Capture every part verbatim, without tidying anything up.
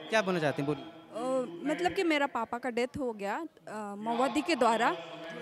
क्या बोलना चाहते हैं, बोलिए। अ, मतलब कि मेरा पापा का डेथ हो गया अ, माओवादी के द्वारा।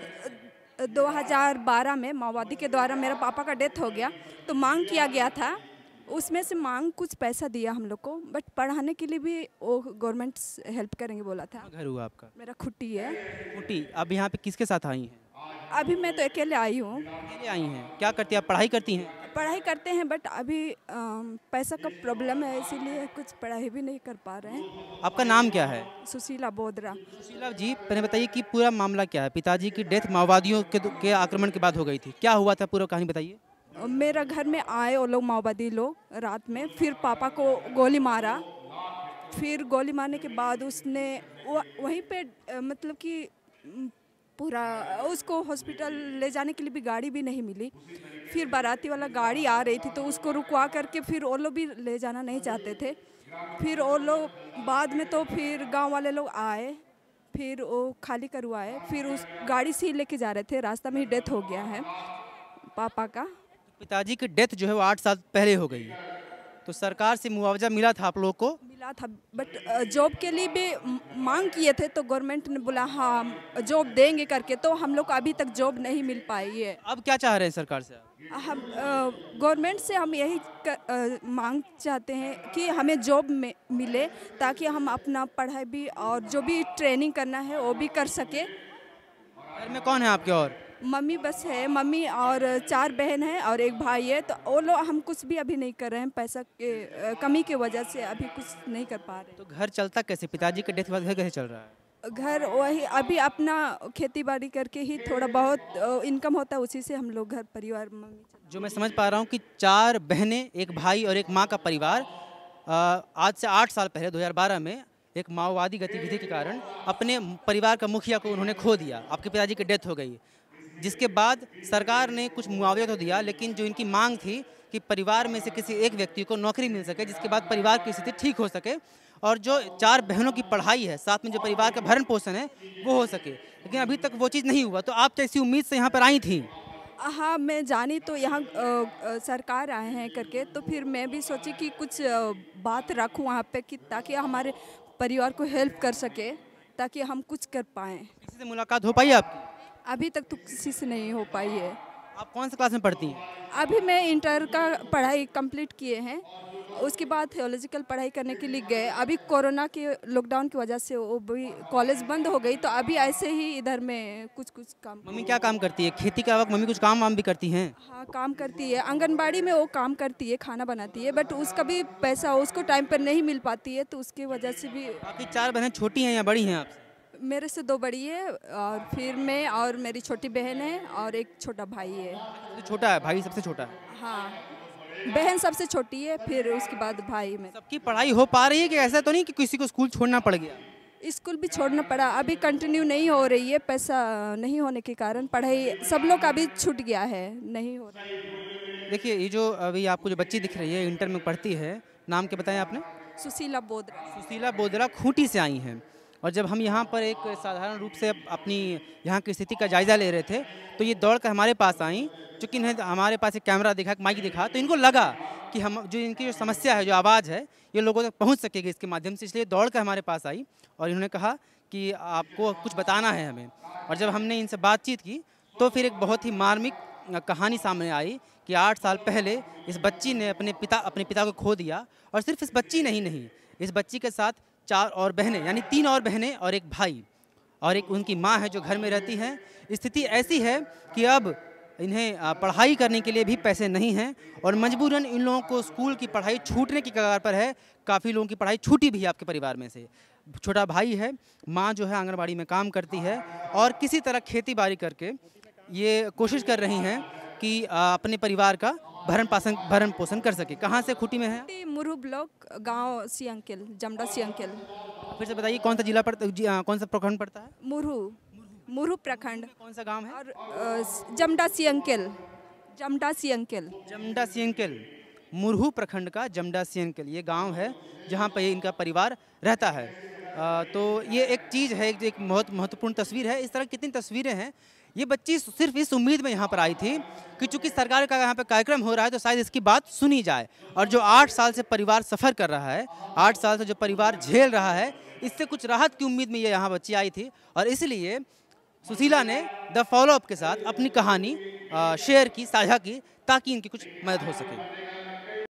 अ, दो हज़ार बारह में माओवादी के द्वारा मेरा पापा का डेथ हो गया, तो मांग किया गया था। उसमें से मांग कुछ पैसा दिया हम लोग को, बट पढ़ाने के लिए भी वो गवर्नमेंट हेल्प करेंगे बोला था। कहाँ घर हुआ आपका? मेरा खुट्टी है। ऊटी। अब यहाँ पे किसके साथ आई हैं? अभी मैं तो अकेले आई हूँ। अकेले आई हैं? क्या करती हैं आप, पढ़ाई करती हैं? पढ़ाई करते हैं, बट अभी अम, पैसा का प्रॉब्लम है, इसीलिए कुछ पढ़ाई भी नहीं कर पा रहे हैं। आपका नाम क्या है? सुशीला बोदरा। सुशीला जी, पहले बताइए कि पूरा मामला क्या है? पिताजी की डेथ माओवादियों के दु- के आक्रमण के बाद हो गई थी, क्या हुआ था, पूरा कहानी बताइए। मेरा घर में आए वो लोग माओवादी लोग रात में, फिर पापा को गोली मारा। फिर गोली मारने के बाद उसने वो- वहीं पे अ, मतलब कि म, पूरा उसको हॉस्पिटल ले जाने के लिए भी गाड़ी भी नहीं मिली। फिर बाराती वाला गाड़ी आ रही थी तो उसको रुकवा करके फिर वो लोग भी ले जाना नहीं चाहते थे। फिर वो लोग बाद में तो फिर गांव वाले लोग आए, फिर वो खाली करवाए, फिर उस गाड़ी से ही लेके जा रहे थे, रास्ता में ही डेथ हो गया है पापा का। पिताजी की डेथ जो है वो आठ साल पहले हो गई है, तो सरकार से मुआवजा मिला था आप लोगों को? मिला था, बट जॉब के लिए भी म- मांग किए थे, तो गवर्नमेंट ने बोला हाँ जॉब देंगे करके, तो हम लोग को अभी तक जॉब नहीं मिल पाई है। अब क्या चाह रहे हैं सरकार से आप? हम गवर्नमेंट से हम यही क, अ, मांग चाहते हैं कि हमें जॉब में मिले, ताकि हम अपना पढ़ाई भी और जो भी ट्रेनिंग करना है वो भी कर सके। घर में कौन है आपके और? मम्मी बस है, मम्मी और चार बहन है और एक भाई है, तो वो लोग हम कुछ भी अभी नहीं कर रहे हैं, पैसा के अ, कमी की वजह से अभी कुछ नहीं कर पा रहे तो घर चलता कैसे, पिताजी के डेथ के बाद घर कैसे चल रहा है? हैं। घर वही अभी अपना खेती बाड़ी करके ही थोड़ा बहुत इनकम होता है, उसी से हम लोग घर परिवार मम्मी चला- जो मैं समझ पा रहा हूँ कि चार बहनें, एक भाई और एक माँ का परिवार अ, आज से आठ साल पहले दो हज़ार बारह में एक माओवादी गतिविधि के कारण अपने परिवार का मुखिया को उन्होंने खो दिया। आपके पिताजी की डेथ हो गई, जिसके बाद सरकार ने कुछ मुआवजा तो दिया, लेकिन जो इनकी मांग थी कि परिवार में से किसी एक व्यक्ति को नौकरी मिल सके, जिसके बाद परिवार की स्थिति ठीक हो सके और जो चार बहनों की पढ़ाई है, साथ में जो परिवार का भरण पोषण है वो हो सके, लेकिन अभी तक वो चीज़ नहीं हुआ। तो आप कैसी उम्मीद से यहाँ पर आई थी? हाँ, मैं जानी तो यहाँ अ, अ, सरकार आए हैं करके, तो फिर मैं भी सोची कि कुछ अ, बात रखूँ वहाँ पे, कि ताकि हमारे परिवार को हेल्प कर सके, ताकि हम कुछ कर पाएँ। किसी से मुलाकात हो पाई आपकी? अभी तक तो किसी से नहीं हो पाई है। आप कौन सी क्लास में पढ़ती हैं? अभी मैं इंटर का पढ़ाई कंप्लीट किए हैं, उसके बाद थियोलॉजिकल पढ़ाई करने के लिए गए। अभी कोरोना के लॉकडाउन की वजह से वो भी कॉलेज बंद हो गई, तो अभी ऐसे ही इधर में कुछ कुछ काम। मम्मी क्या काम करती है? खेती के अलावा मम्मी कुछ काम वाम भी करती हैं? हाँ, काम करती है, आंगनबाड़ी में वो काम करती है, खाना बनाती है, बट उसका भी पैसा उसको टाइम पर नहीं मिल पाती है, तो उसकी वजह से भी। आपकी चार बहनें छोटी हैं या बड़ी हैं आपसे? मेरे से दो बड़ी है और फिर मैं और मेरी छोटी बहन है और एक छोटा भाई है। सबसे छोटा है, भाई सबसे छोटा है। हाँ, बहन सबसे छोटी है, फिर उसके बाद भाई में। सबकी पढ़ाई हो पा रही है कि ऐसा तो नहीं कि किसी को स्कूल छोड़ना पड़ गया? स्कूल भी छोड़ना पड़ा, अभी कंटिन्यू नहीं हो रही है, पैसा नहीं होने के कारण पढ़ाई सब लोग का अभी छूट गया है, नहीं हो रहा है। देखिए, ये जो अभी आपको जो बच्ची दिख रही है, इंटर में पढ़ती है, नाम क्या बताया आपने? सुशीला बोदरा। सुशीला बोदरा खूंटी से आई हैं। और जब हम यहाँ पर एक साधारण रूप से अपनी यहाँ की स्थिति का जायज़ा ले रहे थे, तो ये दौड़ कर हमारे पास आई। चूँकि इन्हें हमारे पास एक कैमरा दिखा, एक माइक दिखा, तो इनको लगा कि हम जो इनकी जो समस्या है, जो आवाज़ है, ये लोगों तक पहुँच सकेगी इसके माध्यम से, इसलिए दौड़ कर हमारे पास आई और इन्होंने कहा कि आपको कुछ बताना है हमें। और जब हमने इनसे बातचीत की, तो फिर एक बहुत ही मार्मिक अ, कहानी सामने आई कि आठ साल पहले इस बच्ची ने अपने पिता अपने पिता को खो दिया। और सिर्फ इस बच्ची नहीं नहीं इस बच्ची के साथ चार और बहनें, यानी तीन और बहनें और एक भाई और एक उनकी माँ है जो घर में रहती हैं। स्थिति ऐसी है कि अब इन्हें अ, पढ़ाई करने के लिए भी पैसे नहीं हैं और मजबूरन इन लोगों को स्कूल की पढ़ाई छूटने की कगार पर है। काफ़ी लोगों की पढ़ाई छूटी भी है आपके परिवार में से। छोटा भाई है, माँ जो है आंगनबाड़ी में काम करती है और किसी तरह खेती बाड़ी करके ये कोशिश कर रही हैं कि अ, अपने परिवार का भरण पोषण भरण पोषण कर सके। कहाँ से खूंटी में है? मुरहू ब्लॉक, गांव सियंकिल, जमडा सियंकिल। फिर से बताइए कौन सा जिला पड़ता जी, अ, कौन सा प्रखंड पड़ता है? मुरहू, मुरहू प्रखंड। कौन सा गांव है? और अ, जमडा सियंकिल, जमडा सियंकिल। जमडा सियंकिल। मुरहू प्रखंड का जमडा सियंकिल ये गांव है जहां पर इनका परिवार रहता है। अ, तो ये एक चीज़ है, एक एक बहुत महत्वपूर्ण तस्वीर है। इस तरह कितनी तस्वीरें हैं। ये बच्ची सिर्फ इस उम्मीद में यहाँ पर आई थी कि चूंकि सरकार का यहाँ पर कार्यक्रम हो रहा है तो शायद इसकी बात सुनी जाए। और जो आठ साल से परिवार सफ़र कर रहा है, आठ साल से जो परिवार झेल रहा है, इससे कुछ राहत की उम्मीद में ये यहाँ बच्ची आई थी। और इसलिए सुशीला ने द फॉलो अप के साथ अपनी कहानी शेयर की, साझा की, ताकि इनकी कुछ मदद हो सके।